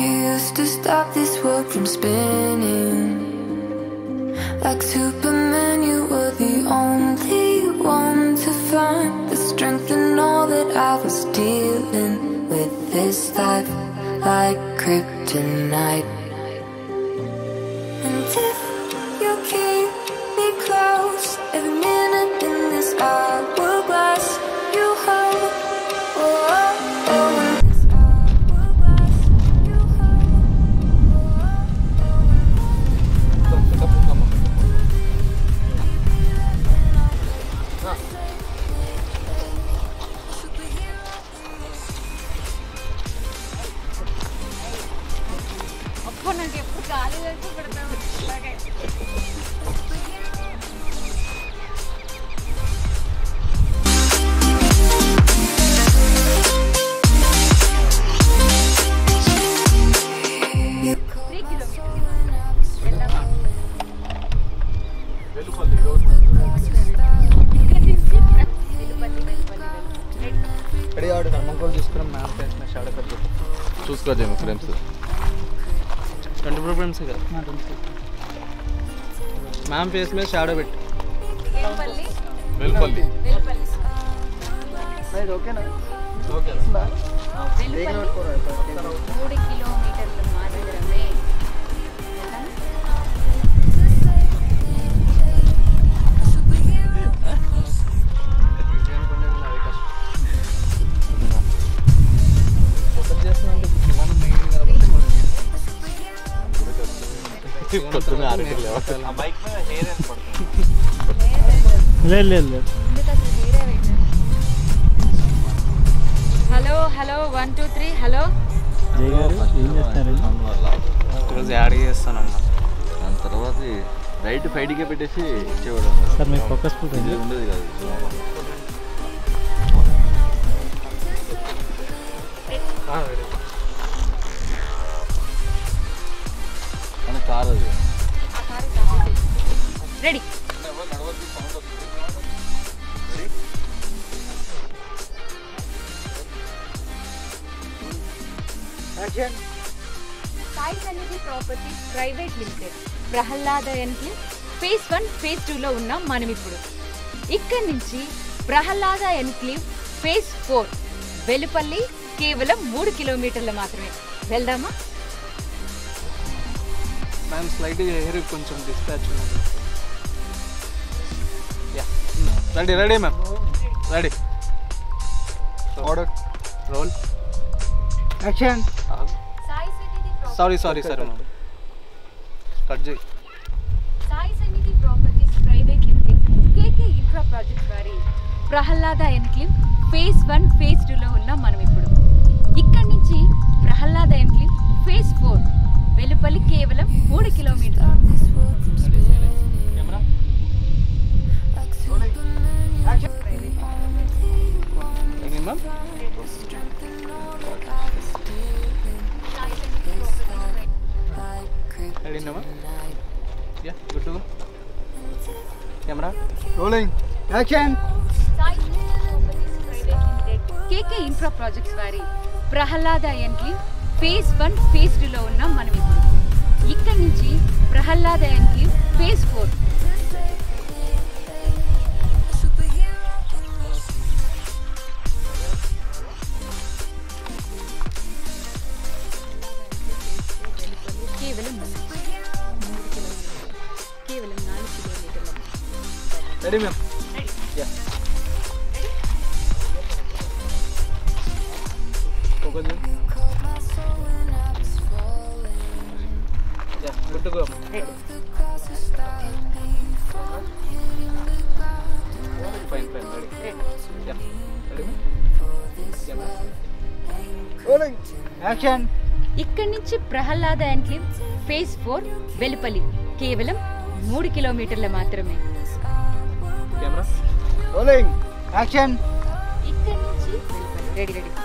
used to stop this world from spinning. Like Superman, you were the only one to find the strength in all that I was dealing with this life, like kryptonite. And if you keep me close, every minute in this hourglass you hold. Oh, oh, oh. చూసుకోవచ్చేమో frames 24 frames కదా ma'am face మీద shadow పెట్టి వెల్పల్లి ఓకేనా ఓకేనా 3 కిలోమీటర్లు మాత్రమే. Hello hello 1 2 3 hello ఈరోజు యాడ్ చేస్తానమ్మా. దాని తర్వాత రైట్ ఫైడ్కే పెట్టేసి ఇచ్చేవాడు సార్. మీకు ఫోకస్ ఉండేది కాదు. మన కార్ అది ready. Sai Sannidhi properties private limited Prahlada enclave phase 1 phase 2లో ఉన్నాం మనం ఇప్పుడు. ఇక్కడి నుంచి ప్రహ్లాద ఎన్క్లేవ్ ఫేజ్ 4 వెలుపల్లి కేవలం 3 కిలోమీటర్లు మాత్రమే. వెళ్దామా? మ్యామ్ స్లైడ్ హెయిర్ కొంచెం డిస్పాచ్ ఉన్నది. Ready ready ma'am ready. Order roll action. Sorry sorry sir ma'am cut చేయి. Sai Sannidhi properties private limited KK infra projects వారి ప్రహ్లాద ఎన్క్లేవ్ ఫేజ్ 1 ఫేజ్ 2లో ఉన్నాం మనం ఇప్పుడు. ఇక్కడి నుంచి ప్రహ్లాద ఎన్క్లేవ్ ఫేజ్ 4 వెలుపల్లి కేవలం 3 కిలోమీటర్లు. కేకే ఇన్ఫ్రా ప్రాజెక్ట్స్ వారి ప్రహ్లాద ఎన్క్లేవ్ ఫేజ్ 1 ఫేజ్ 2లో ఉన్నాం మనం ఇప్పుడు. ఇక్కడి నుంచి ప్రహ్లాద ఎన్క్లేవ్ ఫేజ్ 4 కేవలం 4 కిలోమీటర్లు. Ready ma'am. Good to go. Fine, fine, ready. Yeah. Ready? Rolling. Action. ఇక్కడి నుంచి ప్రహ్లాద ఎన్క్లేవ్ ఫేజ్ 4 వెలుపల్లి కేవలం 3 కిలోమీటర్లు మాత్రమే. Camera rolling action. ఇక్కడి నుంచి రెడీ రెడీ.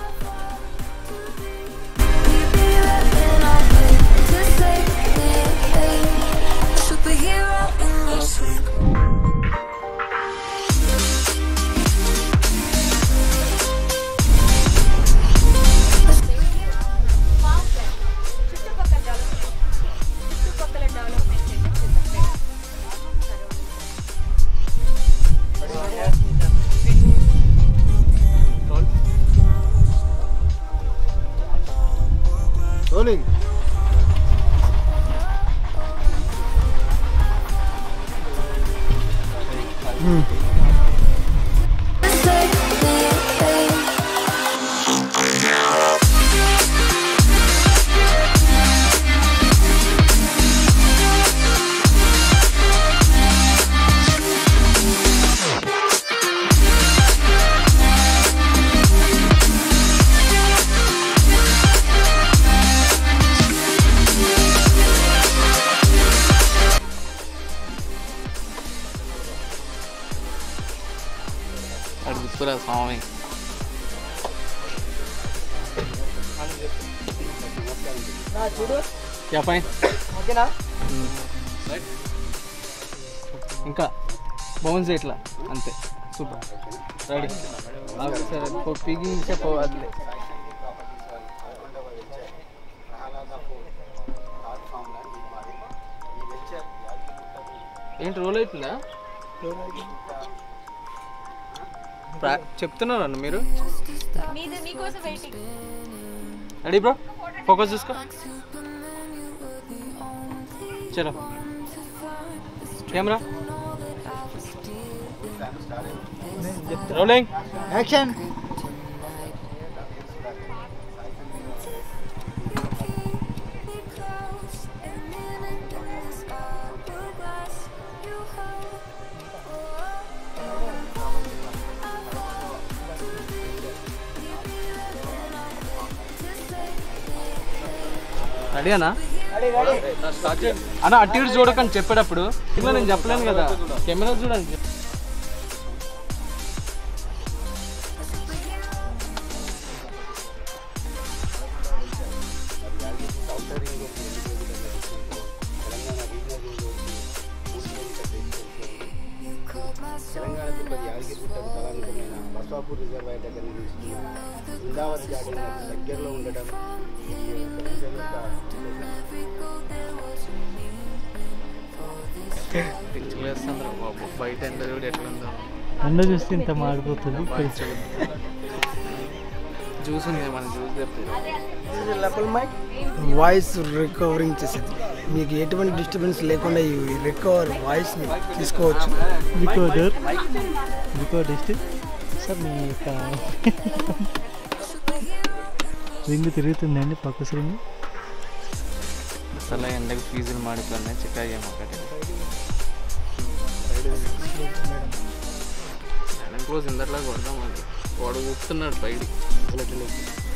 స్వామి ఓకేనా ఇంకా బౌన్స్ ఇట్లా అంతే సూపర్ రెడీ సరే పీకింగ్ చెప్పవాలి ఏంటి రోల్ అవుతుందా చెప్తున్నారండి మీరు రెడీ బ్రో ఫోకస్ చూసుకో చలో కెమెరా రోలింగ్ యాక్షన్ రెడీ అన్నా అన్న అటు ఇటు చూడకని చెప్పేటప్పుడు ఇలా నేను చెప్పలేను కదా కెమెరా చూడండి బస్వాపూర్ రిజర్వాయర్ దగ్గర ఇందావతి జాతర దగ్గరలో ఉండటం బయట ఎండ కూడా ఎట్లుందో ఎండ చూస్తే ఇంత మాడిపోతుంది జ్యూస్ ఉంది మనం జ్యూస్ చెప్తాం లెవెల్ మైక్ వాయిస్ రికవరింగ్ చేసేది మీకు ఎటువంటి డిస్టర్బెన్స్ లేకుండా ఈ రికవర్ వాయిస్ని తీసుకోవచ్చు రికార్డ్ సార్ మీ యొక్క రింగ్ తిరుగుతుందండి ఫోకస్ రింగ్ అసలు ఎండకు ఫీజులు మాడిపోయినాయి చిక్కాయి ఒకటి క్లోజ్ ఇందట్లా కొడదాం అది వాడు కూర్చున్నాడు బయటికి